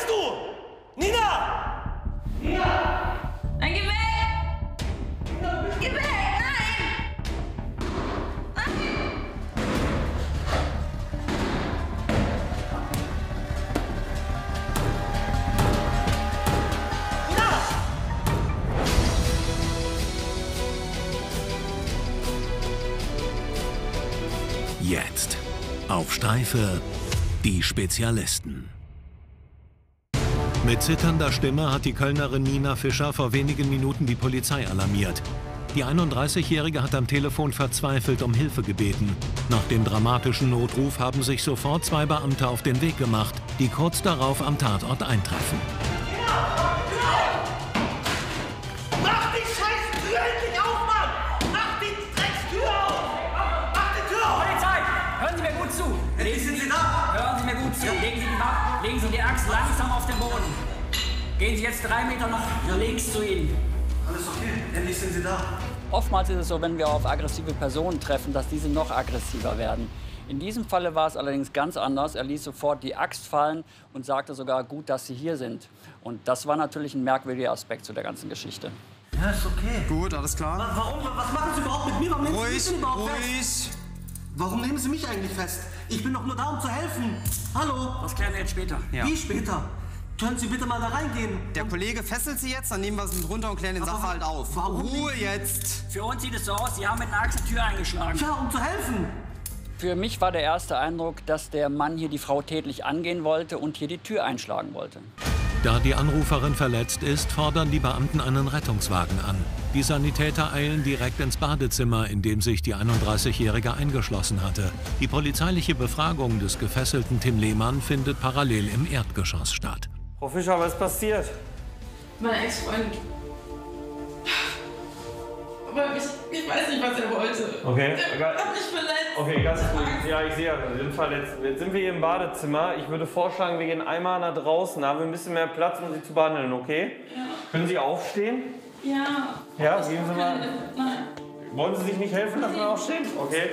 bist du? Nina! Nina! Nein, geh weg! Geh weg! Nein! Nein! Jetzt auf Streife die Spezialisten. Mit zitternder Stimme hat die Kölnerin Nina Fischer vor wenigen Minuten die Polizei alarmiert. Die 31-Jährige hat am Telefon verzweifelt um Hilfe gebeten. Nach dem dramatischen Notruf haben sich sofort 2 Beamte auf den Weg gemacht, die kurz darauf am Tatort eintreffen. Mach die scheiß Tür endlich auf, Mann! Mach die Dreckstür auf! Mach die Tür auf! Polizei! Hören Sie mir gut zu! Endlich sind Sie da! Hören Sie mir gut zu! Legen Sie die Axt langsam auf den Boden. Gehen Sie jetzt 3 Meter nach links zu Ihnen. Alles okay, endlich sind Sie da. Oftmals ist es so, wenn wir auf aggressive Personen treffen, dass diese noch aggressiver werden. In diesem Falle war es allerdings ganz anders. Er ließ sofort die Axt fallen und sagte sogar, gut, dass Sie hier sind. Und das war natürlich ein merkwürdiger Aspekt zu der ganzen Geschichte. Ja, ist okay. Gut, alles klar. Warum? Was machen Sie überhaupt mit mir? Warum nehmen Sie mich Ruhig, denn überhaupt ruhig. fest? Warum nehmen Sie mich eigentlich fest? Ich bin doch nur da, um zu helfen. Hallo? Das klären wir jetzt später. Ja. Wie später? Können Sie bitte mal da reingehen? Der Kollege fesselt Sie jetzt, dann nehmen wir Sie runter und klären den Sachverhalt auf. Warum? Ruhe jetzt! Für uns sieht es so aus, Sie haben mit einer Axt die Tür eingeschlagen. Tja, um zu helfen. Für mich war der erste Eindruck, dass der Mann hier die Frau tätlich angehen wollte und hier die Tür einschlagen wollte. Da die Anruferin verletzt ist, fordern die Beamten einen Rettungswagen an. Die Sanitäter eilen direkt ins Badezimmer, in dem sich die 31-Jährige eingeschlossen hatte. Die polizeiliche Befragung des gefesselten Tim Lehmann findet parallel im Erdgeschoss statt. Frau Fischer, was ist passiert? Mein Ex-Freund. Aber ich weiß nicht, was er wollte. Okay. Er hat mich verletzt. Okay, ganz gut. Ja, ich sehe ja, wir sind verletzt. Jetzt sind wir hier im Badezimmer. Ich würde vorschlagen, wir gehen einmal nach draußen. Da haben wir ein bisschen mehr Platz, um Sie zu behandeln, okay? Ja. Können Sie aufstehen? Ja. Ja, gehen Sie mal. Nein. Wollen Sie sich nicht helfen lassen, aufstehen? Okay.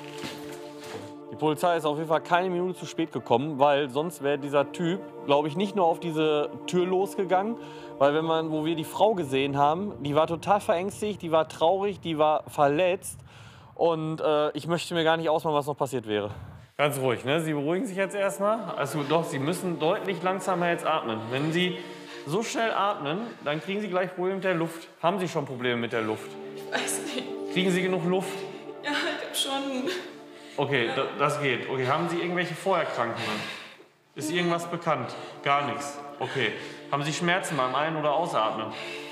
Die Polizei ist auf jeden Fall keine Minute zu spät gekommen, weil sonst wäre dieser Typ, glaube ich, nicht nur auf diese Tür losgegangen, weil wo wir die Frau gesehen haben, die war total verängstigt, die war traurig, die war verletzt und ich möchte mir gar nicht ausmalen, was noch passiert wäre. Ganz ruhig, ne? Sie beruhigen sich jetzt erstmal. Also doch, Sie müssen deutlich langsamer jetzt atmen. Wenn Sie so schnell atmen, dann kriegen Sie gleich Probleme mit der Luft. Haben Sie schon Probleme mit der Luft? Ich weiß nicht. Kriegen Sie genug Luft? Ja, ich hab schon. Okay, das geht. Okay, haben Sie irgendwelche Vorerkrankungen? Ist irgendwas bekannt? Gar nichts. Okay. Haben Sie Schmerzen beim Ein- oder Ausatmen?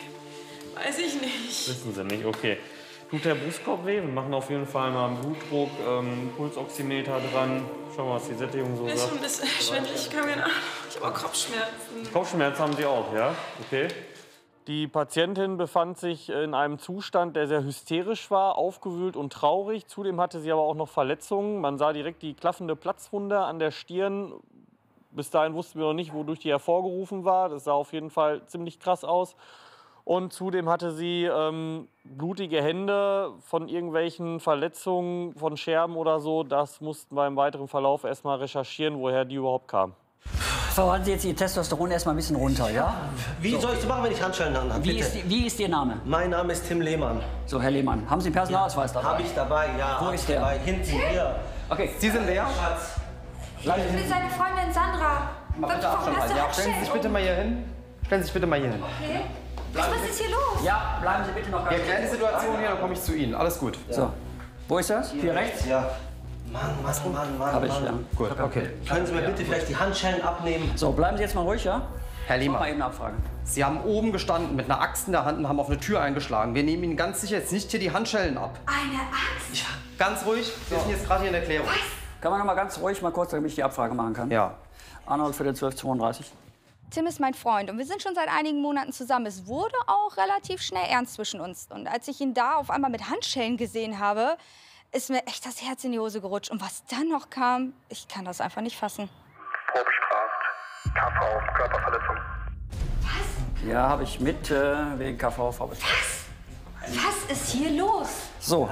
Weiß ich nicht. Wissen Sie nicht, okay. Tut der Brustkorb weh? Wir machen auf jeden Fall mal einen Blutdruck, Pulsoximeter dran. Schauen wir mal, was die Sättigung so Ist schon ein sagt. bisschen schwindelig, ich kann keine Ahnung. Ich habe auch Kopfschmerzen. Kopfschmerzen haben Sie auch, ja? Okay. Die Patientin befand sich in einem Zustand, der sehr hysterisch war, aufgewühlt und traurig. Zudem hatte sie aber auch noch Verletzungen. Man sah direkt die klaffende Platzwunde an der Stirn. Bis dahin wussten wir noch nicht, wodurch die hervorgerufen war. Das sah auf jeden Fall ziemlich krass aus. Und zudem hatte sie blutige Hände von irgendwelchen Verletzungen, von Scherben oder so. Das mussten wir im weiteren Verlauf erstmal recherchieren, woher die überhaupt kamen. Fahren Sie jetzt Ihr Testosteron erstmal ein bisschen runter, ja? Wie soll ich das machen, wenn ich Handschellen an habe? Wie ist Ihr Name? Mein Name ist Tim Lehmann. So, Herr Lehmann, haben Sie einen Personalausweis dabei? Habe ich dabei, ja. Wo hab ist ich der? Dabei. Hinten, hier. Okay. Sie sind wer? Schatz. Ich bin seine Freundin Sandra. Mal bitte Warum Abstand hast halten. du Ja, Handschellen? Stellen Sie sich bitte mal hier hin. Stellen Sie sich bitte mal hier hin. Okay. Was ist hier los? Ja, bleiben Sie bitte noch ganz Wir erklären die Situation hier, dann komme ich zu Ihnen. Alles gut. So. Wo ist das? Hier rechts? Ja. Mann. Hab ich, ja. Gut, okay. Können Sie mir bitte vielleicht die Handschellen abnehmen? So, bleiben Sie jetzt mal ruhig, ja? Herr Mal Lehmann, eben abfragen. Sie haben oben gestanden mit einer Axt in der Hand und haben auf eine Tür eingeschlagen. Wir nehmen Ihnen ganz sicher jetzt nicht hier die Handschellen ab. Eine Axt? Ja, ganz ruhig. Wir sind jetzt gerade hier in der Klärung. Kann man noch mal ganz ruhig mal kurz, damit ich die Abfrage machen kann? Ja. Arnold für den 1232. Tim ist mein Freund und wir sind schon seit einigen Monaten zusammen. Es wurde auch relativ schnell ernst zwischen uns. Und als ich ihn da auf einmal mit Handschellen gesehen habe, ist mir echt das Herz in die Hose gerutscht. Und was dann noch kam, ich kann das einfach nicht fassen. Vorbestraft. KV, Körperverletzung. Was? Ja, habe ich mit wegen KV vorbestraft. Was ist hier los? So,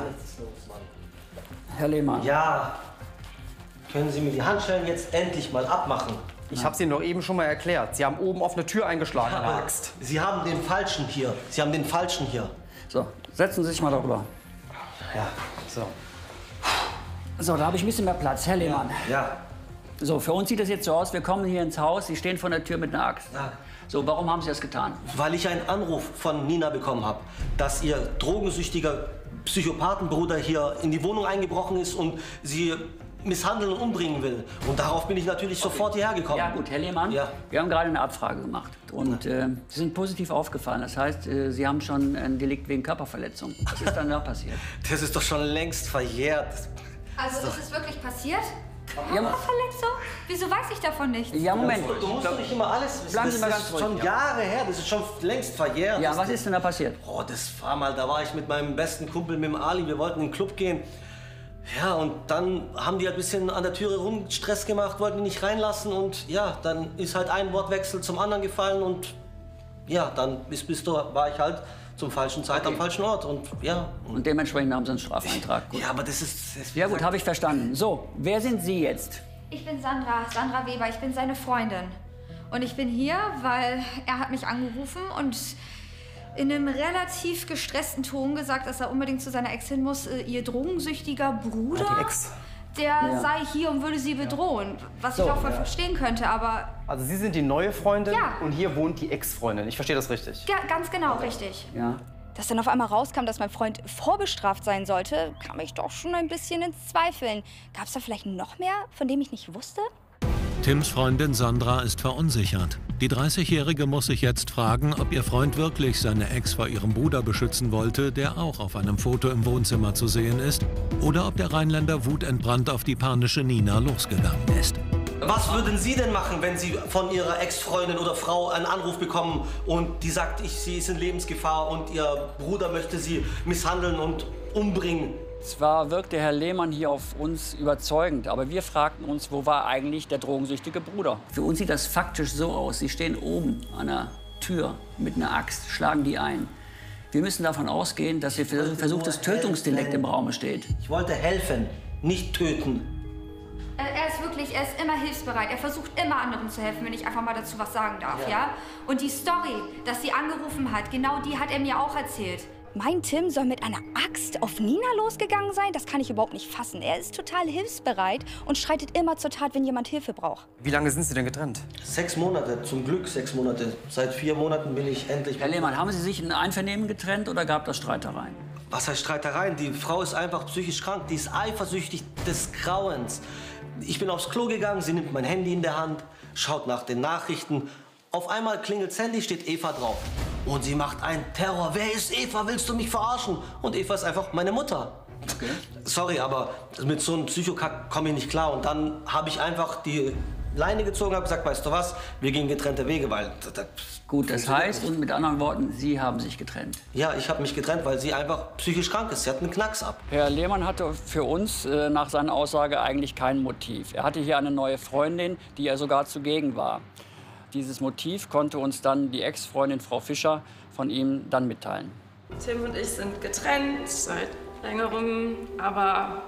Herr Lehmann. Ja. Können Sie mir die Handschellen jetzt endlich mal abmachen? Ich habe es Ihnen doch eben schon mal erklärt. Sie haben oben auf eine Tür eingeschlagen, eine Aber Axt. Sie haben den Falschen hier. Sie haben den Falschen hier. So, setzen Sie sich mal darüber. Ja, so. So, da habe ich ein bisschen mehr Platz. Herr Lehmann. Ja. So, für uns sieht es jetzt so aus, wir kommen hier ins Haus, Sie stehen vor der Tür mit einer Axt. Ja. So, warum haben Sie das getan? Weil ich einen Anruf von Nina bekommen habe, dass ihr drogensüchtiger Psychopathenbruder hier in die Wohnung eingebrochen ist und sie misshandeln und umbringen will. Und darauf bin ich natürlich sofort hierher gekommen. Ja gut, Herr Lehmann, Ja. wir haben gerade eine Abfrage gemacht und Sie sind positiv aufgefallen. Das heißt, Sie haben schon ein Delikt wegen Körperverletzung. Was ist danach passiert? Das ist doch schon längst verjährt. Also ist es wirklich passiert? Ja, Körperverletzung? Wieso weiß ich davon nichts? ja, Moment. Du musst doch nicht immer alles wissen. Bleiben Sie mal das ganz ist schon ruhig, ja. Jahre her, das ist schon längst verjährt. Ja, Das- was ist denn da passiert? Oh, das war mal, da war ich mit meinem besten Kumpel, mit dem Ali, wir wollten in den Club gehen. Ja, und dann haben die halt ein bisschen an der Türe rum Stress gemacht, wollten die nicht reinlassen und ja, dann ist halt ein Wortwechsel zum anderen gefallen und ja, dann war ich halt zum falschen Zeit am falschen Ort und ja. Und dementsprechend haben Sie einen Strafeintrag. Gut. Ja, aber das ist Ja gut, habe ich verstanden. So, wer sind Sie jetzt? Ich bin Sandra Weber, ich bin seine Freundin. Und ich bin hier, weil er hat mich angerufen und in einem relativ gestressten Ton gesagt, dass er unbedingt zu seiner Ex hin muss. Ihr drogensüchtiger Bruder, Die Ex. der sei hier und würde sie bedrohen. Was ich auch voll verstehen könnte, aber Also Sie sind die neue Freundin Ja. und hier wohnt die Ex-Freundin. Ich verstehe das richtig. ja, ganz genau richtig. Ja. Dass dann auf einmal rauskam, dass mein Freund vorbestraft sein sollte, kam ich doch schon ein bisschen ins Zweifeln. Gab es da vielleicht noch mehr, von dem ich nicht wusste? Tims Freundin Sandra ist verunsichert. Die 30-Jährige muss sich jetzt fragen, ob ihr Freund wirklich seine Ex vor ihrem Bruder beschützen wollte, der auch auf einem Foto im Wohnzimmer zu sehen ist, oder ob der Rheinländer wutentbrannt auf die panische Nina losgegangen ist. Was würden Sie denn machen, wenn Sie von Ihrer Ex-Freundin oder Frau einen Anruf bekommen und die sagt, sie ist in Lebensgefahr und Ihr Bruder möchte Sie misshandeln und umbringen? Zwar wirkte Herr Lehmann hier auf uns überzeugend, aber wir fragten uns, wo war eigentlich der drogensüchtige Bruder? Für uns sieht das faktisch so aus. Sie stehen oben an der Tür mit einer Axt, schlagen die ein. Wir müssen davon ausgehen, dass hier versuchtes Tötungsdelikt im Raum steht. Ich wollte helfen, nicht töten. Er ist immer hilfsbereit. Er versucht immer anderen zu helfen, wenn ich einfach mal dazu was sagen darf, ja? Und die Story, dass sie angerufen hat, genau die hat er mir auch erzählt. Mein Tim soll mit einer Axt auf Nina losgegangen sein? Das kann ich überhaupt nicht fassen. Er ist total hilfsbereit und schreitet immer zur Tat, wenn jemand Hilfe braucht. Wie lange sind Sie denn getrennt? 6 Monate, zum Glück 6 Monate. Seit 4 Monaten bin ich endlich... Herr Lehmann, haben Sie sich in Einvernehmen getrennt oder gab es Streitereien? Was heißt Streitereien? Die Frau ist einfach psychisch krank. Die ist eifersüchtig des Grauens. Ich bin aufs Klo gegangen, sie nimmt mein Handy in der Hand, schaut nach den Nachrichten. Auf einmal klingelt das Handy, steht Eva drauf. Und sie macht einen Terror. Wer ist Eva? Willst du mich verarschen? Und Eva ist einfach meine Mutter. Okay. Sorry, aber mit so einem Psychokack komme ich nicht klar. Und dann habe ich einfach die Leine gezogen und gesagt, weißt du was, wir gehen getrennte Wege, weil... Gut, das heißt, und mit anderen Worten, Sie haben sich getrennt. Ja, ich habe mich getrennt, weil sie einfach psychisch krank ist. Sie hat einen Knacks ab. Herr Lehmann hatte für uns nach seiner Aussage eigentlich kein Motiv. Er hatte hier eine neue Freundin, die er sogar zugegen war. Dieses Motiv konnte uns dann die Ex-Freundin Frau Fischer von ihm dann mitteilen. Tim und ich sind getrennt seit längerem, aber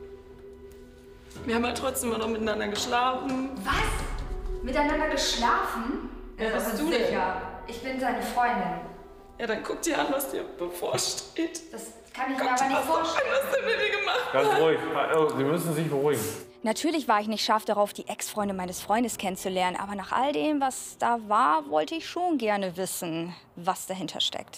wir haben halt trotzdem immer noch miteinander geschlafen. Was? Miteinander geschlafen? Wer bist du denn? Sicher. Ich bin seine Freundin. Ja, dann guck dir an, was dir bevorsteht. Das kann ich mir Gott, aber nicht was doch vorstellen. was der mit mir gemacht hat. Ganz ruhig. Sie müssen sich beruhigen. Natürlich war ich nicht scharf darauf, die Ex-Freundin meines Freundes kennenzulernen. Aber nach all dem, was da war, wollte ich schon gerne wissen, was dahinter steckt.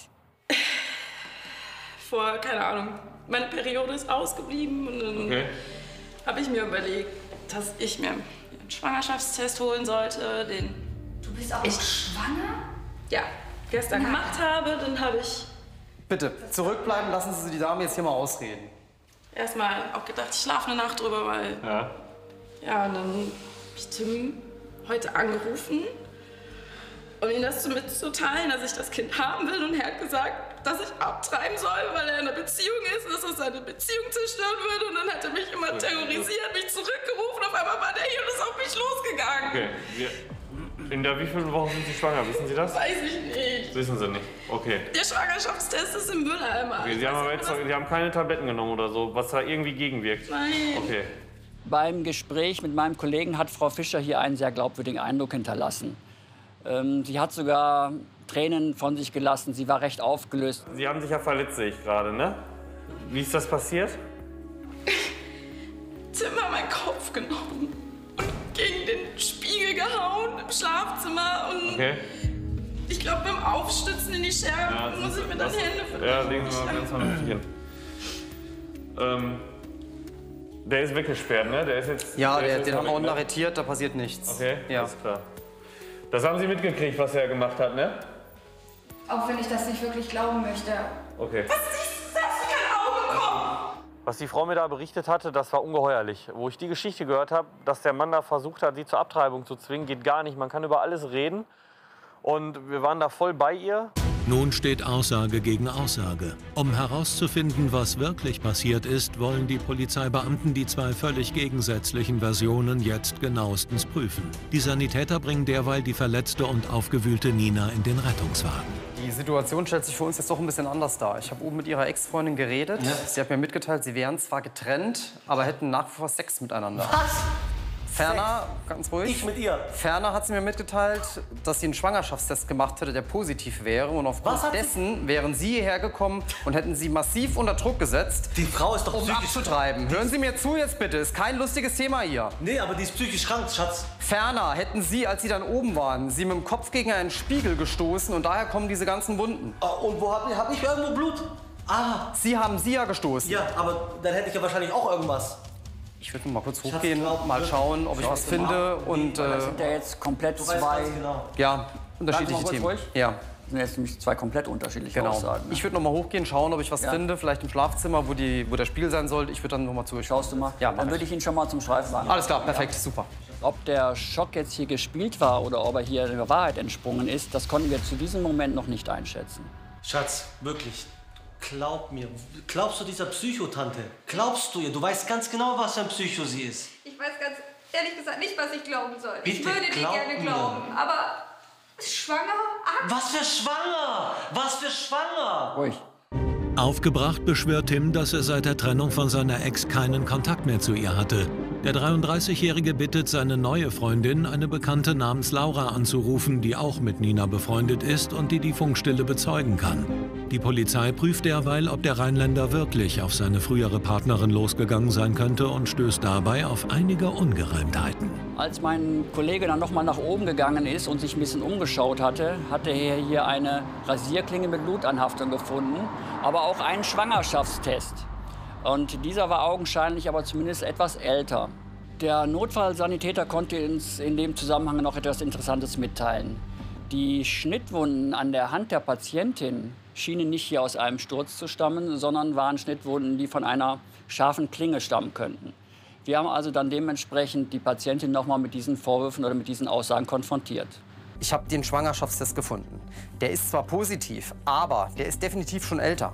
Vor, keine Ahnung, meine Periode ist ausgeblieben und dann habe ich mir überlegt, dass ich mir einen Schwangerschaftstest holen sollte, den Du bist auch schwanger? ja, gestern gemacht habe. Dann habe ich Bitte, zurückbleiben, lassen Sie die Dame jetzt hier mal ausreden. erstmal auch gedacht, ich schlafe eine Nacht drüber, weil ja, und dann habe ich Tim heute angerufen, um ihm das mitzuteilen, dass ich das Kind haben will. Und er hat gesagt, dass ich abtreiben soll, weil er in einer Beziehung ist, dass er seine Beziehung zerstören würde. Und dann hat er mich immer terrorisiert, mich zurückgerufen. Auf einmal war der hier und ist auf mich losgegangen. Okay. In der wievielten Woche sind Sie schwanger? Wissen Sie das? Weiß ich nicht. Wissen Sie nicht. Okay. Der Schwangerschaftstest ist im Mülleimer. Okay, Sie haben aber jetzt, Sie haben keine Tabletten genommen oder so, was da irgendwie gegenwirkt. Nein. Okay. Beim Gespräch mit meinem Kollegen hat Frau Fischer hier einen sehr glaubwürdigen Eindruck hinterlassen. Sie hat sogar Tränen von sich gelassen. Sie war recht aufgelöst. Sie haben sich ja verletzt, sehe ich gerade, ne? Wie ist das passiert? Tim hat meinen Kopf genommen und gegen den Spiegel gehauen im Schlafzimmer. Und okay. Ich glaube, beim Aufstützen in die Scherben muss ich mir dann die Hände verletzen. Ja, legen wir mal ganz vernünftig hin. Der ist weggesperrt, ne? Der ist jetzt. Ja, den haben wir auch arretiert, da passiert nichts. Okay, ja. Alles klar. Das haben Sie mitgekriegt, was er gemacht hat, ne? Auch wenn ich das nicht wirklich glauben möchte. Okay. Was ist das für ein Auge bekommen? Was die Frau mir da berichtet hatte, das war ungeheuerlich. Wo ich die Geschichte gehört habe, dass der Mann da versucht hat, sie zur Abtreibung zu zwingen, geht gar nicht. Man kann über alles reden. Und wir waren da voll bei ihr. Nun steht Aussage gegen Aussage. Um herauszufinden, was wirklich passiert ist, wollen die Polizeibeamten die zwei völlig gegensätzlichen Versionen jetzt genauestens prüfen. Die Sanitäter bringen derweil die verletzte und aufgewühlte Nina in den Rettungswagen. Die Situation stellt sich für uns jetzt doch ein bisschen anders dar. Ich habe oben mit ihrer Ex-Freundin geredet. Ja. Sie hat mir mitgeteilt, sie wären zwar getrennt, aber hätten nach wie vor Sex miteinander. Was? Ferner, ganz ruhig. Ich mit ihr? Ferner hat sie mir mitgeteilt, dass sie einen Schwangerschaftstest gemacht hätte, der positiv wäre. Und aufgrund dessen wären sie hierher gekommen und hätten sie massiv unter Druck gesetzt. Die Frau ist doch um psychisch abzutreiben. Hören Sie mir zu jetzt bitte, ist kein lustiges Thema hier. Nee, aber die ist psychisch krank, Schatz. Ferner hätten sie, als sie dann oben waren, sie mit dem Kopf gegen einen Spiegel gestoßen und daher kommen diese ganzen Wunden. Und wo hab ich irgendwo Blut? Ah. Sie haben sie ja gestoßen. Ja, aber dann hätte ich ja wahrscheinlich auch irgendwas. Ich würde mal kurz hochgehen, mal schauen, ob ich was finde. Und, das sind ja jetzt komplett zwei. Genau. Ja, unterschiedliche Themen. Ruhig? Ja. Das sind jetzt nämlich zwei komplett unterschiedliche Aussagen. Ne? Ich würde noch mal hochgehen, schauen, ob ich was finde, vielleicht im Schlafzimmer, wo der Spiegel sein sollte. Ich würde dann noch mal zu. Schaust du mal? Ja, dann würde ich ihn schon mal zum Streifenwagen. Alles klar, perfekt, super. Ob der Schock jetzt hier gespielt war oder ob er hier der Wahrheit entsprungen ist, das konnten wir zu diesem Moment noch nicht einschätzen. Schatz, wirklich. Glaub mir. Glaubst du dieser Psychotante? Glaubst du ihr? Du weißt ganz genau, was für ein Psycho sie ist. Ich weiß ganz ehrlich gesagt nicht, was ich glauben soll. Bitte, ich würde dir gerne glauben, aber schwanger? Was für schwanger? Was für schwanger? Ruhig. Aufgebracht beschwört Tim, dass er seit der Trennung von seiner Ex keinen Kontakt mehr zu ihr hatte. Der 33-Jährige bittet seine neue Freundin, eine Bekannte namens Laura anzurufen, die auch mit Nina befreundet ist und die Funkstille bezeugen kann. Die Polizei prüft derweil, ob der Rheinländer wirklich auf seine frühere Partnerin losgegangen sein könnte und stößt dabei auf einige Ungereimtheiten. Als mein Kollege dann noch mal nach oben gegangen ist und sich ein bisschen umgeschaut hatte, hatte er hier eine Rasierklinge mit Blutanhaftung gefunden, aber auch einen Schwangerschaftstest. Und dieser war augenscheinlich aber zumindest etwas älter. Der Notfallsanitäter konnte uns in dem Zusammenhang noch etwas Interessantes mitteilen. Die Schnittwunden an der Hand der Patientin schienen nicht hier aus einem Sturz zu stammen, sondern waren Schnittwunden, die von einer scharfen Klinge stammen könnten. Wir haben also dann dementsprechend die Patientin noch mal mit diesen Vorwürfen oder mit diesen Aussagen konfrontiert. Ich habe den Schwangerschaftstest gefunden. Der ist zwar positiv, aber der ist definitiv schon älter.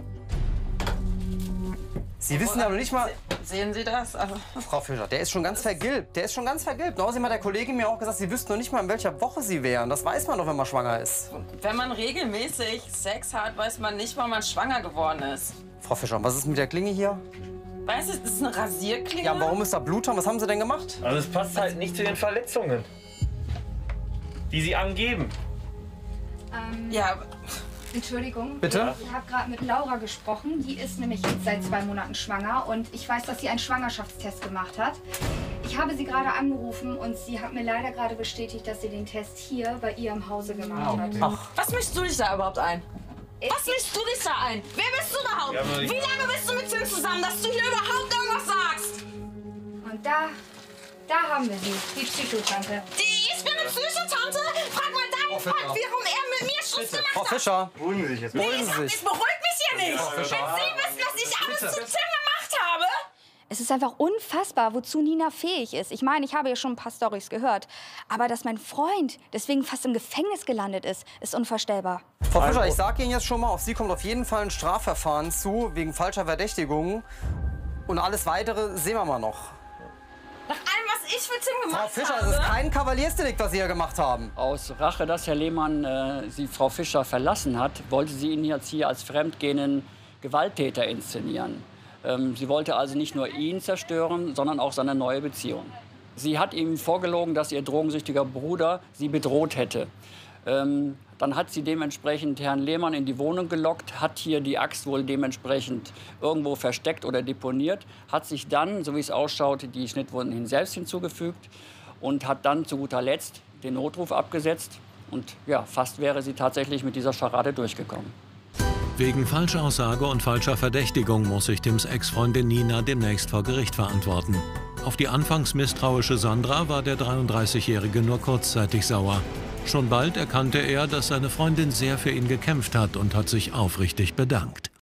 Sie wissen ja noch nicht mal... Sehen Sie das? Also Frau Fischer, der ist schon ganz vergilbt. Der ist schon ganz vergilbt. Außerdem hat der Kollege mir auch gesagt, Sie wüssten noch nicht mal, in welcher Woche Sie wären. Das weiß man doch, wenn man schwanger ist. wenn man regelmäßig Sex hat, weiß man nicht, wann man schwanger geworden ist. Frau Fischer, was ist mit der Klinge hier? Weißt du, das ist eine Rasierklinge. Ja, warum ist da Blut dran? Was haben Sie denn gemacht? Also es passt halt nicht zu den Verletzungen, die Sie angeben. Ja, Entschuldigung. Bitte? Ich habe gerade mit Laura gesprochen. Die ist nämlich jetzt seit 2 Monaten schwanger und ich weiß, dass sie einen Schwangerschaftstest gemacht hat. Ich habe sie gerade angerufen und sie hat mir leider gerade bestätigt, dass sie den Test hier bei ihr im Hause gemacht hat. Ach. Was mischst du dich da überhaupt ein? Was mischst du dich da ein? Wer bist du überhaupt? Ja, wie lange bist du mit Tim zusammen, dass du hier überhaupt irgendwas sagst? Und da haben wir sie, die Psychotante. Ich bin eine Psychotante? Frag mal deinen Freund, warum er mit mir Schluss gemacht hat. Frau Fischer, Beruhigen Sie sich jetzt. beruhigen Sie sich. Ich beruhige mich hier nicht. Wenn Sie wissen, was ich alles zu Tim gemacht habe. Es ist einfach unfassbar, wozu Nina fähig ist. Ich meine, ich habe ja schon ein paar Storys gehört. Aber dass mein Freund deswegen fast im Gefängnis gelandet ist, ist unvorstellbar. Frau Fischer, ich sage Ihnen jetzt schon mal, auf Sie kommt auf jeden Fall ein Strafverfahren zu, wegen falscher Verdächtigung. Und alles Weitere sehen wir mal noch. Nach allem, was ich für Tim gemacht Frau Fischer, habe. es ist kein Kavaliersdelikt, was Sie hier gemacht haben. Aus Rache, dass Herr Lehmann sie Frau Fischer verlassen hat, wollte sie ihn jetzt hier als fremdgehenden Gewalttäter inszenieren. Sie wollte also nicht nur ihn zerstören, sondern auch seine neue Beziehung. Sie hat ihm vorgelogen, dass ihr drogensüchtiger Bruder sie bedroht hätte. Dann hat sie dementsprechend Herrn Lehmann in die Wohnung gelockt, hat hier die Axt wohl dementsprechend irgendwo versteckt oder deponiert, hat sich dann, so wie es ausschaut, die Schnittwunden selbst hinzugefügt und hat dann zu guter Letzt den Notruf abgesetzt. Und ja, fast wäre sie tatsächlich mit dieser Scharade durchgekommen. Wegen Falschaussage und falscher Verdächtigung muss sich Tims Ex-Freundin Nina demnächst vor Gericht verantworten. Auf die anfangs misstrauische Sandra war der 33-Jährige nur kurzzeitig sauer. Schon bald erkannte er, dass seine Freundin sehr für ihn gekämpft hat und hat sich aufrichtig bedankt.